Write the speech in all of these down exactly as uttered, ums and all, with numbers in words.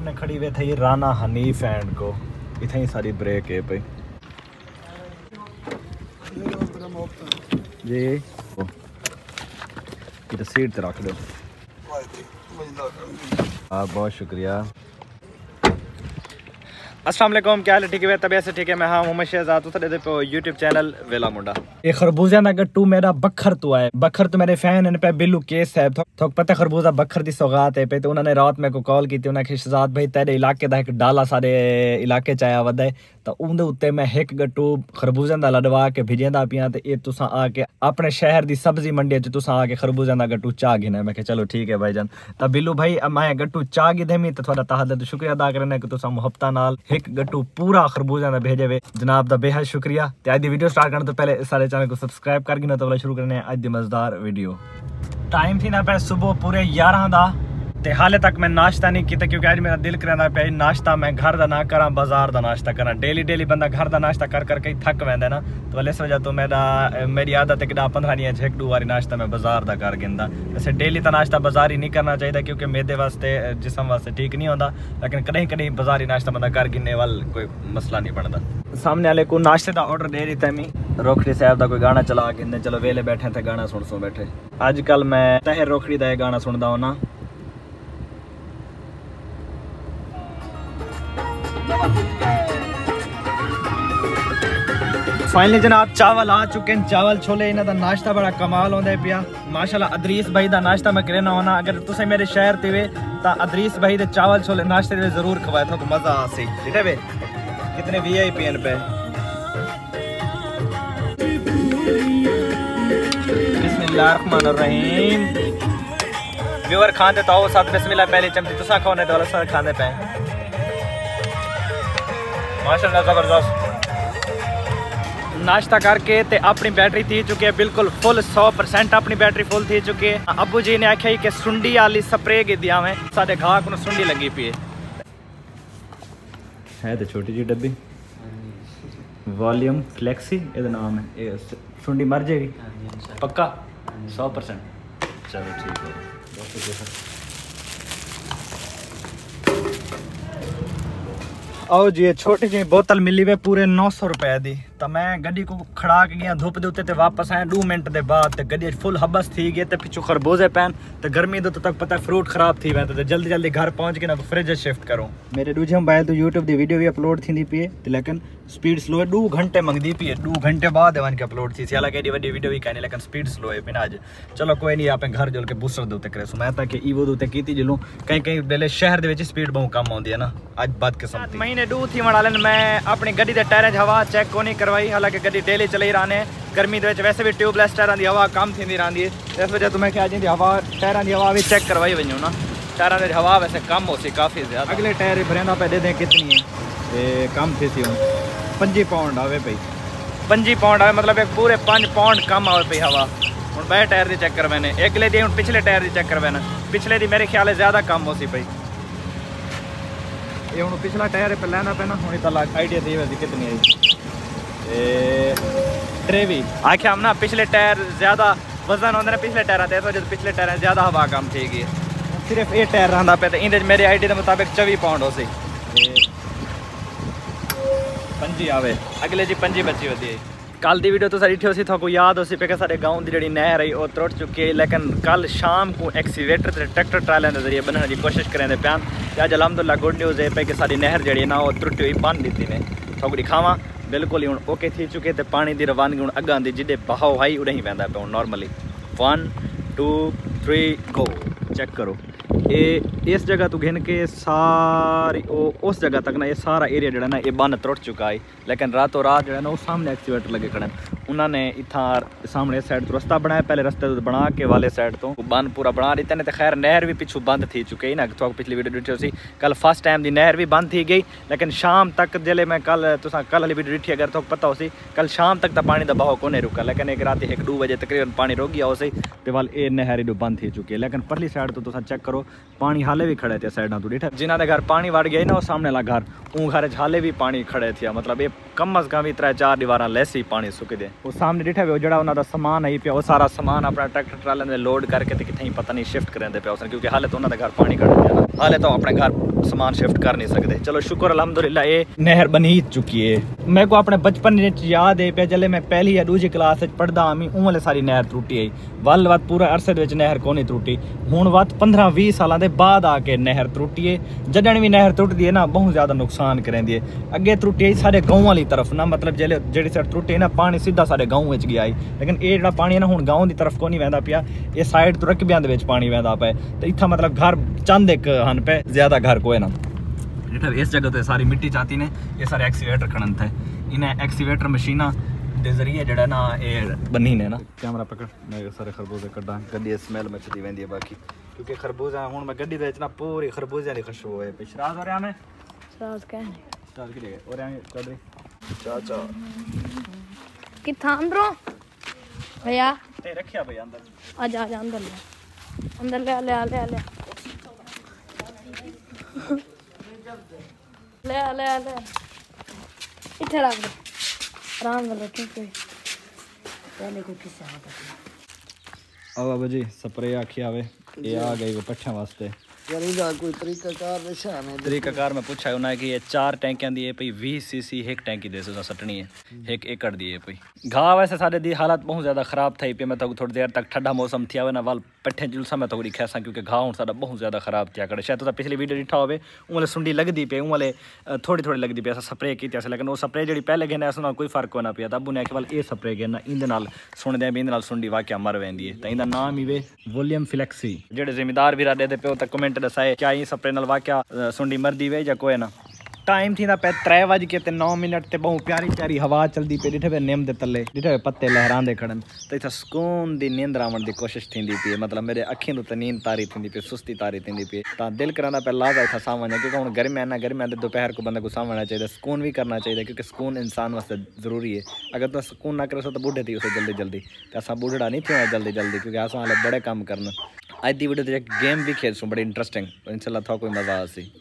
सामने खड़ी हुए थे राना हनीफ एंड को, इतना ही सारी ब्रेक है भाई जी। इधर सीट पे रख दो। हाँ बहुत शुक्रिया। अस्सलाम वालेकुम, क्या हाल है? ठीक है, तबीयत से ठीक है। मैं हाँ मोहम्मद शहजाद पे यूट्यूब चैनल वेला मुंडा। ये खरबूजा ना गट्टू मेरा बखर तो आए बखर तो मेरे फैन इन पे बिल्लू केस है तो पता खरबूजा बखर दी सौगात है पे तो उन्होंने रात मेरे को कॉल की थी। उन्हें शहजाद भाई तेरे इलाके दा एक डाला सारे इलाके च आया वदा है तो उनदे उत्ते मैं एक गट्टू खरबूजा दा लडवा के भेजेंदा पिया ते ये तुसा आके अपने शहर दी सब्जी मंडी च तुसा आके खरबूजा दा गट्टू चाह गिना। मैं चलो ठीक है भाईजान। तो बिल्लू भाई मैं गट्टू चाह गी देमी तो थोड़ा तहद तो शुक्रिया अदा करना कि तुसा मुहब्बत नाल एक गट्टू पूरा खरबूजा दा भेजे वे जनाब दा बेहद शुक्रिया। ते आज दी वीडियो स्टार्ट करने तो पहले सारे चैनल को सब्सक्राइब कर गिना तो वाला शुरू करने आज दी मजेदार वीडियो। टाइम थी ना पे सुबह पूरे ग्यारह दा ते हाले तक मैं नाश्ता नहीं किया क्योंकि आज मेरा दिल करना पे नाश्ता मैं घर दा ना करा बाजार दा नाश्ता करा। डेली डेली बंदा घर दा नाश्ता कर करके थक वैंदा ना तो इस वजह तो मेरा मेरी आदत है कि पंद्रह दिन एक दो बारी नाश्ता मैं बाजार दा कर गिंदा। वैसे डेली तो नाश्ता बाजार ही नहीं करना चाहिए क्योंकि मेदे वास्ते जिसम वास्ते ठीक नहीं होता, लेकिन कहीं कहीं बाजारी नाश्ता बंदा कर गिनने वाल कोई मसला नहीं बनता। सामने वाले को नाश्ते का ऑर्डर दे रही थी मैं रोखड़ी साहब का कोई गाना चला के चलो वेले बैठे थे गाना सुन सुन बैठे। अजकल मैं तहर रोखड़ी का गाना सुनता हूँ ना। फाइनली जनाब चावल आ चुके हैं, चावल छोले इन्हों का नाश्ता बड़ा कमाल होता है पिया माशाल्लाह। अदरीस भाई का नाश्ता मैं करना होना अगर तुम मेरे शहर ते वे तो अदरीस भाई के चावल छोले नाश्ते में जरूर खवाए तो मजा आसी ठीक है वे। कितने वी आई पी एन पे बिस्मिल्लाहिर्रहमानिर्रहीम। व्यूअर खाते तो साथ बिस्मिल्लाह पहली चमची तुसा खाने तो अलग खाने पे माशाल्लाह जबरदस्त। नाश्ता करके ते अपनी बैटरी थी चुकी है बिल्कुल फुल सौ परसेंट अपनी बैटरी फुल थी चुकी है। अबू जी ने आख्या कि सुंडी वाली स्प्रे की दिया मैं साढ़े घाह को सुंडी लगी पी है तो छोटी जी डब्बी वॉल्यूम फ्लैक्सी ये नाम है। ये सुंडी मर जाएगी पक्का सौ परसेंट। चलो ठीक है आओ जी। छोटी जी बोतल मिली वे पूरे नौ सौ रुपए दी तो मैं गड्डी को खड़ा के गया धुप दे उत्ते वापस आया दो मिनट के बाद ते गड्डी फुल हबस थी गई तो पिछू खरबूजे पैन तो गर्मी दो तक पता फ्रूट खराब थी वैसे तो जल्दी जल्दी घर पहुंच के ना फ्रिज शिफ्ट करूँ। मेरे दूजे मोबाइल तो यूट्यूब की वीडियो भी अपलोड थी पी है लेकिन स्पीड स्लो है। दो घंटे मंगती पी है दो घंटे बाद वन के अपलोड थी हालांकि एडी वड्डी वीडियो भी कहनी लेकिन स्पीड स्लो है बिना अज चलो कोई नहीं आप घर जुल के बूस्टर दे उत्ते करे सो मैं ताकि ईवो दे उत्ते कीती जिलूं कहीं कहीं बेले शहर दे शपीड बहुत कम आती है ना अज बात किस्म महीने दो थी वाले मैं अपनी गड्डी के टायरें हवा चेक को नहीं करवाई हालांकि गड्डी डेली चली रही है। गर्मी के वैसे भी ट्यूबलैस टायरों की हवा कम थी रही है इस वजह तो मैं क्या जी हवा टायरों की हवा भी चेक करवाई वजू ना टायरों की हवा वैसे कम हो सी काफ़ी ज़्यादा। अगले टायर भरेंदा पे दे दें कितनी है ये कम थी सी हूँ पंजी पाउंड आवे पई पंजी पाउंड आवे मतलब एक पूरे पाँच पाउंड कम आवे पई हवा। हूँ बह टायर की चेक करवाने अगले दी हूँ पिछले टायर की चेक करवाना पिछले दी मेरे ख्याल ज़्यादा कम हो सी पई। ये हूँ पिछला टायर पे लेना पैना हूँ तो आइडिया थी वैसे कितनी आई ट्रेवी आख्या हम ना पिछले टायर ज़्यादा वजन होंगे ना पिछले टायर इस वजह पिछले टायर ज़्यादा हवा कम थी गई सिर्फ ये टायर रहा पे तो इन मेरी आइडिया के मुताबिक चौबी पाउंड हो सी पंजी आवे अगले जी पंजी बची होती है। कल की वीडियो तो सारी ठीक सी थोड़ा याद हो सी पे सारे गाँव की जी नहर रही वो त्रुट चुकी है लेकिन कल शाम को एक्सीवेटर से ट्रैक्टर ट्रालियों के जरिए बनने की कोशिश करें पान अज अलहमदुल्ला गुड न्यूज़ है पे कि सारी नहर जी ना वो त्रुटी हुई बन दी ने थोड़ी दिखावा बिल्कुल ही हूँ ओके थी चुके तो पानी की रवानगी हूँ अगां की जिदे बहाव आई उड़े ही पैदा पे हूँ normally one two three go check करो ये इस जगह तो घिन के सारी ओ उस जगह तक ना ये सारा एरिया जो ना ये बन त्रुट चुका है लेकिन रातों रात जो है ना वो सामने एक्सीवेटर लगे खड़े उन्होंने इतना सामने इस साइड तो रस्ता बनाया पहले रस्ते तो बना के वाले साइड तो बन पूरा बना रही ने तो खैर नहर भी पिछू बंद थी चुकी है ना तो पिछली वीडियो डिठी सी कल फर्स्ट टाइम की नहर भी बंद थी गई लेकिन शाम तक जिले मैं कल तुसा कल वाली वीडियो डिठी अगर तो पता हो सी कल शाम तक तो पानी का बहाव को नहीं रुका लेकिन एक रात एक दो बजे तकरीबन पानी रुक गया उसे तो वाल ये नहर बंद थी चुकी है लेकिन परली साइड तो तुसा चेक करो पानी हाले भी खड़े थे साइडा तो डिठा जिन्होंने घर पानी वड़ गया ना वो सामने वाला घर उन घर हाले भी पानी खड़े थे मतलब ये कम अज कम भी त्रै चार दीवार लैसी पानी सुक दे। वो सामने डिठा भी जो उन्होंने समान आई पिया वो सारा समान अपना ट्रैक्टर ट्राले में लोड करके तो कितने पता नहीं शिफ्ट करेंगे पे उसने, क्योंकि हाले तो उन्होंने घर पानी कट हाले तो अपने घर सामान शिफ्ट कर नहीं सकते। चलो शुक्र अलहमदुलिल्लाह ये नहर बनी चुकी है। मेरे को अपने बचपन याद है पे जल्द मैं पहली या दूसरी क्लास पढ़दा आमी उमले सारी नहर त्रुटी आई वल वत पूरा अरसे नहर को नहीं त्रुटी। हूँ वत पंद्रह भी साल के बाद आके नहर त्रुटी है। जडन भी नहर त्रुटती है ना बहुत ज़्यादा नुकसान करेंदी है। अगे त्रुटी आई सारे गाँव वाली तरफ ना, मतलब जल्द जी साइड त्रुटी ना पानी सीधा सारे गाँव गया आई, लेकिन ये जो पानी है ना हूँ गाँव की तरफ को नहीं वहदा पिया, ये साइड तो रकबियां पानी वहदा पे। तो इतना मतलब घर चंद एक हन पे ज्यादा घर को है ना। इस जगह तो सारी मिट्टी चाहती ने ये सारे एक्सीवेटर खड़न थे। इन्हें एक्सीवेटर मशीना के जरिए जड़ा ना ये बनी ने ना। कैमरा पकड़ मैं सारे खरबूजे कड्डा गड्डी स्मेल मचती वेंदी है बाकी, क्योंकि खरबूजा हूँ मैं गड्डी बेचना पूरी खरबूजे की खुशबू है। पिछराज हो रहा मैं शराज कहने शराज के लिए हो रहा है कड चाचा किथा अंदरो भैया ते रखिया भैया अंदर आजा आजा अंदर ले अंदर ले ले ले ले ले ले ले इधर आ गए आराम वाला क्योंकि पहले कोई किस्सा होता। अब बाबा जी स्प्रे आखी आवे ये आ गई वो पट्ठे वास्ते यार इदा कोई तरीकाकार निशान है तरीकाकार मैं पूछा उन्हें कि ये चार टैंकियां दी है पई बीस सीसी एक टैंकी दे सो सटनी है एक एकड़ दी है पई। घाव वैसे सारे दी हालत बहुत ज़्यादा ख़राब थी पे। मैं तो थोड़ी देर तक ठंडा मौसम थिया हुआ ना वाल पट्ठे जुलसा मैं तो दिखासा क्योंकि घाव हूँ सारा बहुत ज़्यादा ख़राब थिया करे। शायद तो पिछली वीडियो डिठा होवे उमले सुंडी लगती पे उमले थोड़ी थोड़ी लगती पे स्प्रे की, लेकिन वो स्प्रे जी पहले गिना उस कोई फर्क होना पिया। तब उन्हें केवल ये स्प्रे गिना इन सुनते भी इन सुंडी वाक्या मर वेंदी है। तो इनका नाम ही वे वॉल्यूम फ्लैक्सी। जो जिम्मेदार भी दे पे तो कमेंट दसाए क्या ये स्प्रे नाल वाक्या सुंडी मरदी वे या कोई ना। टाइम थी पे त्रै बज के ते नौ मिनट ते बहुत प्यारी प्यारी हवा चलती पे। डिठे पे निम दे तले डिठे पे पत्ते लहरांदे खड़न तो इतना सुकून दी नींद आवन की कोशिश थी पी। मतलब मेरे अखियों तो नींद तारी थी पी सुस्ती तारी थी पी। तो दिल कराना पे लादा इतना सावन है क्योंकि हूँ गर्म है ना गर्म है दोपहर को बंदा को सावना चाहिए सुकून भी करना चाहिए क्योंकि सुकून इंसान वास्ते जरूरी है। अगर तो सुकून ना करे तो बूढ़े थी उसे जल्दी जल्दी तो असा बूढ़ा नहीं थे जल्दी जल्दी क्योंकि अस हाले बड़े काम करना। अज की वीडियो एक गेम भी खेल सूँ बड़ी इंटरेस्टिंग इंशाल्लाह था कोई मजा आसी।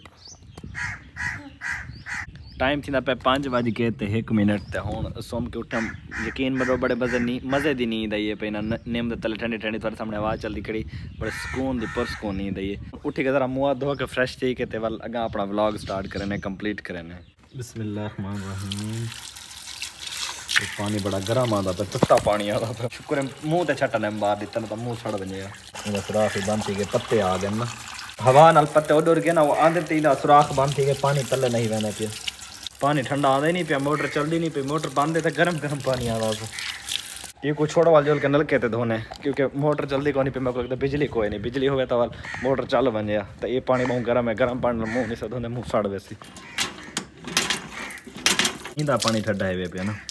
टाइम थी पे पाँच बज के ते एक मिनट ते हूँ सोम के उठम यकीन मरो बड़े मजे नी मज़े की नींद आई है पे ना निम दे तले ठंडी ठंडी थोड़े सामने आवाज़ चलती खड़ी बड़े सुकून दी पुरसकून नींद आई है। उठी के जरा मुँह धो के फ्रेश थी के वल अगा अपना व्लॉग स्टार्ट करें कंप्लीट करें। बिस्मिल्लाहिर्रहमानिर्रहीम। पानी बड़ा गर्म आता पे तत्ता पानी आता पे शुक्र मुँह ते छट्टा ने मार दिता तो मुँह सड़ बनेगा। सुराख ही बंद थी गए पत्ते आ गए ना हवा नाल पत्ते उड़ गए ना वो आंदे तीन सुराख बंद थी गए पानी तले नहीं बहना पिया। पानी ठंडा आता ही नहीं पिया मोटर चलती नहीं पी मोटर बंद है तो गर्म गर्म पानी आता था। ये कुछ छोड़ो वाल जो के नलके थे धोने क्योंकि मोटर जल्दी को नहीं पी। मेरे को लगता बिजली कोई नहीं बिजली हो तो वाल मोटर चल बन गया। तो ये पानी बहुत गर्म है गर्म पानी मुँह नहीं से धोने मुँह सड़ वैसी इंदा पानी ठंडा है वे पे ना।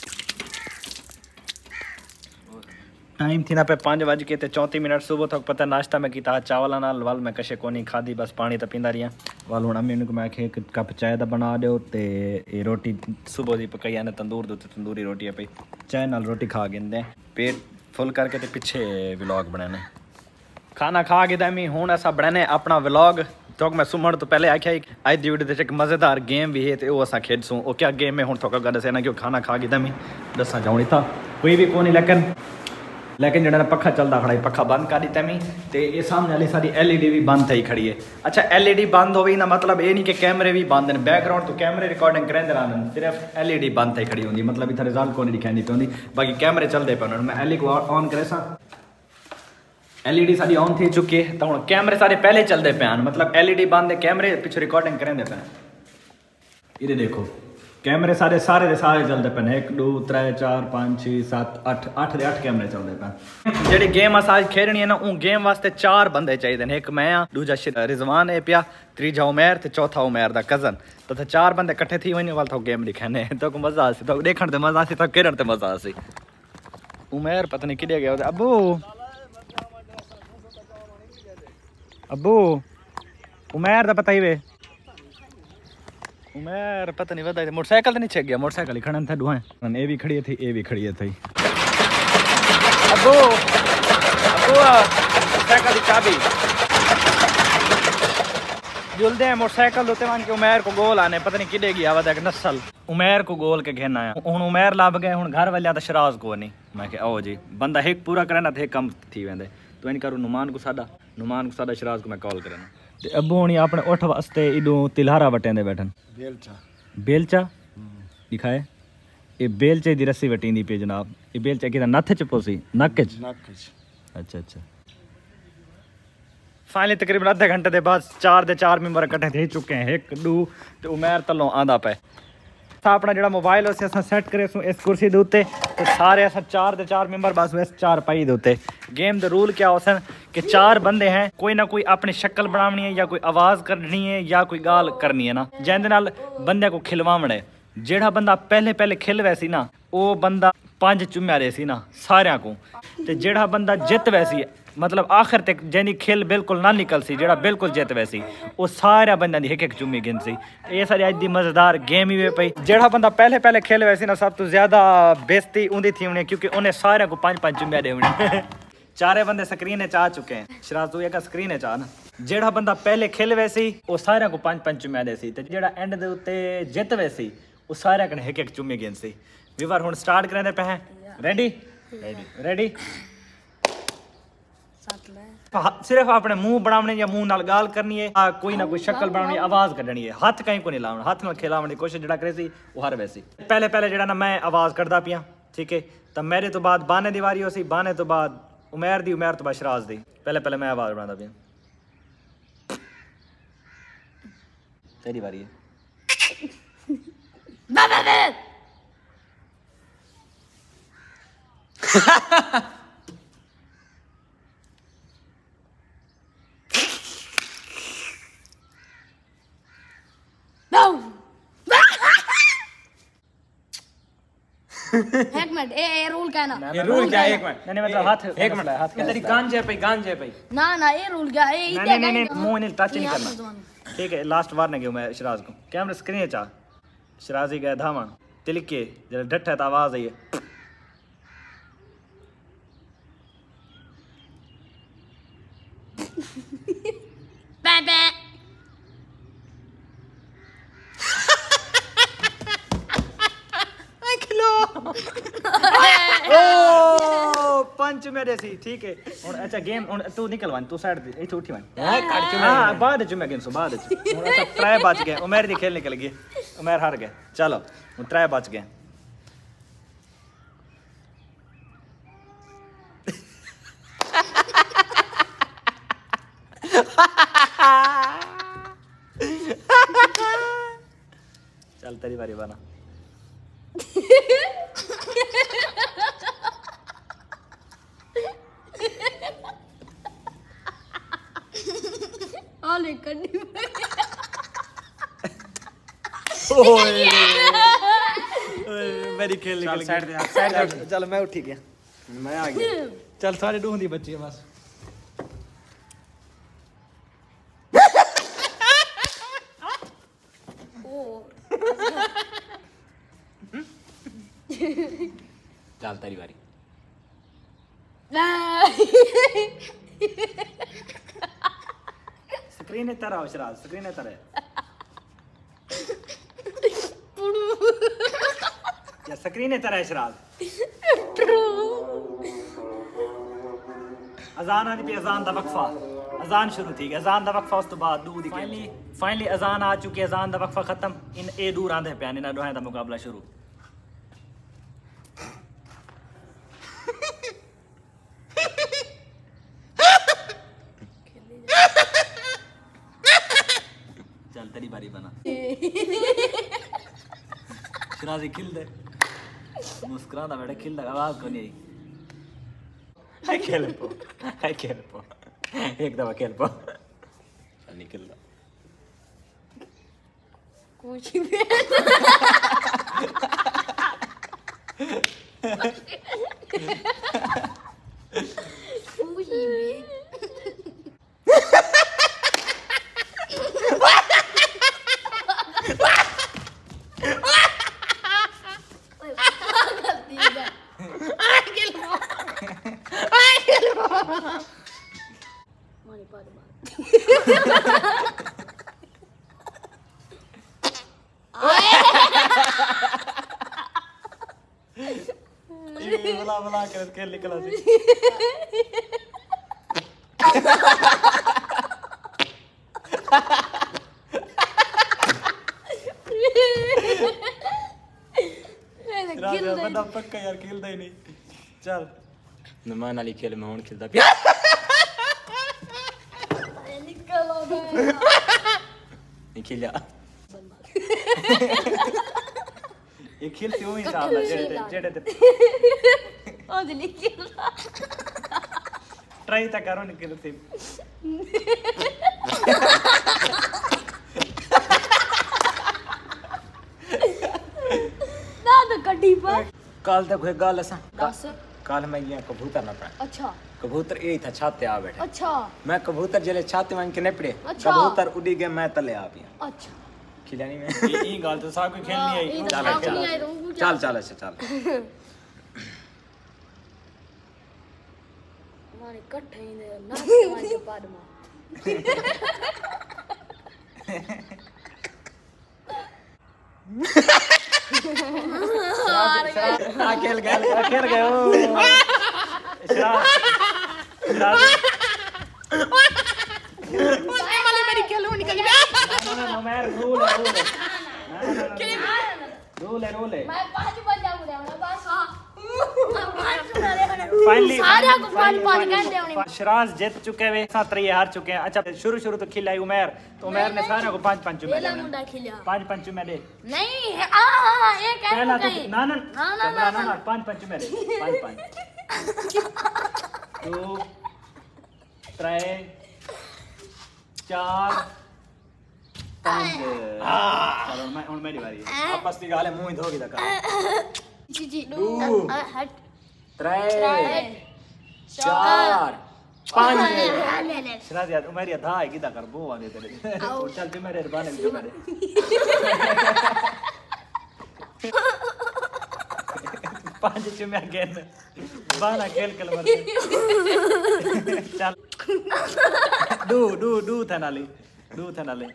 टाइम थी ना पे पाँच बज के चौंती मिनट सुबह तक पता नाश्ता में किया चावल नाल वाल मैं कशे को नहीं खाधी बस पानी तो पींदा रही वाल हूँ अम्मी को मैं आखे एक कप चाय का बना दो तो ये रोटी सुबह की पकाई ने तंदूर दे तंदूरी रोटी है पई चाय नाल रोटी खा गिनते पेट फुल करके तो पिछे व्लॉग बनाने खाना खा के अम्मी हूँ ऐसा बनाने अपना व्लॉग। तो मैं सुमण तो पहले आख्या अज की वीडियो एक मज़ेदार गेम भी है तो वह असा खेड सूँ क्या गेम में हूँ थोड़ा गल दसे ना कि खाना खा के अम्मी दसा जाऊँ था कोई भी को नहीं लेकिन लेकिन जो पखा चलता खड़ा है पखा बंद कर दी मैं तो ये सामने वाली सारी एल ई डी भी बंद थी खड़ी है। अच्छा एल ई डी बंद हो गई ना मतलब ये नहीं कि कैमरे भी बंद हैं बैकग्राउंड तो कैमरे रिकॉर्डिंग करेंदे रहने सिर्फ एल ई डी बंद थी खड़ी होंगी मतलब इतना रिजल्ट को नहीं दिखाई पे बाकी कैमरे चलते पे मैं एल ई को ऑन करे सा एल ई डी सारी ऑन थी चुकी है तो हूँ कैमरे सारे पहले चलते पे मतलब एल ई डी बंद है कैमरे पिछले रिकॉर्डिंग करेंदे पे। ये देखो कैमरे सारे सारे दे सारे चलते पे एक दो त्रै चार पाँच छे सत्त अठ अठ दे अठ कैमरे चलते पे। जी गेम अस अज खेलनी है ना उन गेम वास्ते चार बंदे चाहिए एक मैं हाँ दूजा रिजवान है पिया त्रीजा उमेर तो चौथा उमेर का कजन तो चार बंदे कट्ठे थी वही वाल तो गेम दिखाने तो मजा आसी तो देखने तो मजा आसी तो खेलने तो मजा आसी। उमेर पता नहीं किधे गया अबू अबू उमेर का पता ही वे उमेर पता नहीं वधा मोटरसाइकिल तो नहीं छेक गया मोटरसाइकिल ही खड़न था दुआएं ये भी खड़ी थी ये भी खड़ी थी। अबू अबू मोटरसाइकिल की चाबी जुलते हैं मोटरसाइकिल दोते मान के उमेर को गोल आने पता नहीं किडे गया वा देख नस्ल उमेर को गोल के घेना है हुन उमेर लाभ गए हुन घर वाले तो शराज को नहीं मैं के ओ जी बंदा एक पूरा करना थे कम थी वेंदे तो इन करू नुमान को सादा नुमान को सादा शराज को मैं कॉल करना ते अबू हुनी अपने उठ वास्ते इडू तिलहारा वटेंदे बैठन बेलचा बेलचा दिखाए ये बेलचे दी रस्सी वटींदी पे जनाब ये बेलचा किदा नथ च पोसी नक च नक च अच्छा अच्छा फाइनली तकरीबन आधे घंटे के बाद चार दे चार मेंबर इकट्ठे थे चुके हैं एक दू तो उमेर तलों आंदा पे अपना जो मोबाइल उसे अस सैट करे इस कुर्सी के उत्ते तो सारे अस चार दे चार मेंबर बस इस चार पाई दे उत्ते गेम द रूल क्या होसन कि चार बंदे हैं कोई ना कोई अपनी शक्ल बनानी है या कोई आवाज़ करनी है या कोई गाल करनी है ना जिंदे नाल बंदे को खिलवावना है जेड़ा बंदा पहले पहले खिल वैसी ना वो बंदा पांच चुम्या रहे सी ना सारिया को ते जेड़ा बंदा जित वैसी मतलब आखिर तक जैनी खेल बिल्कुल ना निकल सी जेड़ा बिल्कुल जित वैसी वो सारा बंदा दी एक एक चुम्मी गिन सी ये सारी अज दी मजेदार गेम ही वे पई जेड़ा बंदा पहले पहले खेल वैसी ना सब तो ज्यादा बेइज्जती उंदी थी उन्हें क्योंकि उन्हें सारे को पांच पांच चुम्मिया दे उन्हें चारे बंदे स्क्रीन चा चुके हैं शराज तू एक स्क्रीन चा ना जेड़ा बंदा पहले खेल वैसी वो सारे को पांच पांच चुम्मिया दे सी ते जेड़ा एंड दे उत्ते जित वैसी वो सारे कने एक एक चुम्मी गिन सी विवर हुन स्टार्ट करने पे हैं रेडी रेडी रेडी सिर्फ अपने मुंह बनाने या मुंह नाल गाल करनी है आ, कोई ना कोई शक्ल बनानी आवाज कढ़नी है हाथ कहीं को नहीं लाना हाथ नाल खिलावन की कोशिश जड़ा करे सी वो हर वैसी पहले पहले जड़ा ना मैं आवाज करदा पिया ठीक है तब मेरे तो बाद बाने दी वारी होसी बाने तो बाद उमेर दी उमेर तो बाद शराज दी पहले पहले मैं आवाज बनादा पिया तेरी बारी है एक मिनट ए ए रूल क्या है ना ये रूल क्या है एक मिनट नहीं मतलब हाथ एक मिनट हाथ तेरी गांजे पे गांजे पे ना ना ये रूल क्या है नहीं नहीं नहीं मुंह नहीं टच नहीं करना ठीक है लास्ट वार ने गयो मैं शराज को कैमरा स्क्रीन चा शराज ही गया धामन तिलक के जब डट है तो आवाज आई है बे बे ओ पंच मेरे सी ठीक है और अच्छा गेम और तू निकल वन तू साइड दे इथे उठी वन हां बाद च मैं गेंसो बाद च और अच्छा त्रै बच गए उमेर दी खेल निकल गई उमेर हार गए चलो और त्रै बच गए चल तेरी बारी बना आले कड्डी ओए मेरी खेल निकल साइड गई दे साइड दे चल मैं उठी गया मैं आ गया चल सारे ढूंढी बच्ची है बस चल तेरी बारी स्क्रीन इधर आओ शराज स्क्रीन इधर है या स्क्रीन इधर है शराज अजान आनी पे अजान दा वक्फा अजान शुरू थी अजान दा वक्फा उस तो बाद दूर दी फाइनली फाइनली अजान आ चुकी है अजान दा वक्फा खत्म इन ए दूर आंदे पे इना दोहां दा मुकाबला शुरू चल तेरी बारी बना शराजी खिल दे मुस्कुराना बेटा खिल दे आवाज को नहीं आई खेल पो आई खेल पो एक दफा खेल पो चल निकल लो कुछ भी कुछ भी ये बुला बुला कर खेल निकला सी राजा बंदा पक्का यार खेलता ही नहीं। चल नमान वाली खेल में हूं खेलता पिया निकलो बे नहीं खेलिया ये खेलते हो इंसान ला जेड़े जेड़े ते ओ दिल खेल ट्राई ता करो निकल से ना तो कटी पर कल तक कोई गाल असा दस कल मैं ये कबूतर ना पाया अच्छा कबूतर ए था छाते आ बैठे अच्छा मैं कबूतर जले छाते मान के निपड़े अच्छा। कबूतर उड़ी गए मैं तले आ गया अच्छा खिलानी में ये गाल तो साहब को खेलनी है। चल चल चल चल ऐसे चल हमारे कट्ठे ही ने नाचते वाले बाद में आ खेल गए आ खेल गए ओ शराब शराब उसने वाले मेरी खेलो निकल गया ना ना मैं रोल है रोल है रोल है रोल है मैं पांच बन जाऊंगा मैं बस हां फाइनली सारे को पांच पांच घंटे होने शराज जीत चुके हैं सातरे हार चुके हैं। अच्छा शुरू शुरू तो खिलाई उमर तो उमर ने सारे को पांच पांच चुमे पहला मुंडा खिला पांच पांच चुमे दे नहीं आ हां एक है पहला तो कहीं ना ना ना ना ना ना ना पांच पांच चुमे दे पांच पांच दो तीन चार पांच चलो मैं उन मेरी बारी है आपस की गाले मुंह धोगी तक जी जी दो हट त्रै चार पांच ले ले शराज यार उमर या था है किदा कर वो आने तेरे चल तू मेरे बाने में चुमे दे पांच चुमे अगेन बाना खेल कल मर चल दू दू दू था नाली दू था नाली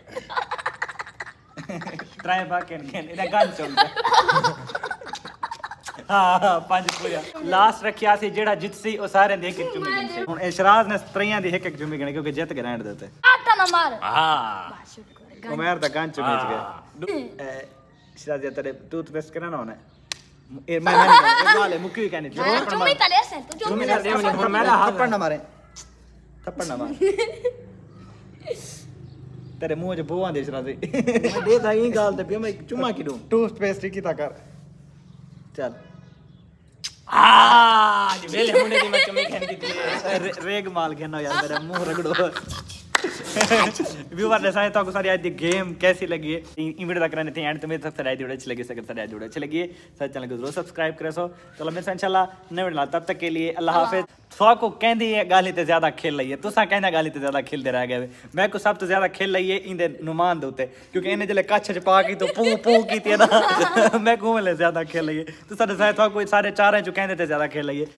ट्राई बाकेन गेन इने गान चोम हां पांच पूरा लास्ट रखिया सी जेड़ा जितसी ओ सारे दे के चुमी गन से हुन इशराज ने त्रियां दी एक एक चुमी गन क्योंकि जित के रहन देते आटा ना मार हां उमर दा गान चुमी गए इशराज तेरे टूथपेस्ट करना ना होना ए मैं मैं वाले मुक्की कहने चुमी तले से तू चुमी कर दे मुझे मेरा हाथ थप्पड़ ना मारे थप्पड़ ना मार तेरे मुंह जो बोआ दे इशराज मैं दे था ई गाल ते पे मैं चुमा की दूं टूथपेस्ट की ता कर चल आ जी वेले मुंडे दी मैं चुमी खेन की थी रेग माल खेना यार मेरा मुंह रगड़ो व्यूअर ने सारे तो सारी आज दी गेम कैसी लगी है इन वीडियो तक रहने थे एंड तुम्हें तक सारी वीडियो अच्छी लगी सके सारी वीडियो अच्छी लगी है चैनल को जरूर सब्सक्राइब करे सो चलो मैं इंशाल्लाह नए वीडियो तब तक के लिए अल्लाह हाफिज सौ को कहंदी है गाली ते ज्यादा खेल लई है तुसा कहंदा गाली ते ज्यादा खेलदे रह गए मैं को सब तो ज्यादा खेल लई है इंदे नुमान दे उते क्योंकि इन्हें जले कच्छ च पा की तो पू पू की थी ना मैं को ले ज्यादा खेल लई है तो सारे सारे तो कोई सारे चार हैं जो कहंदे ते ज्यादा खेल लई है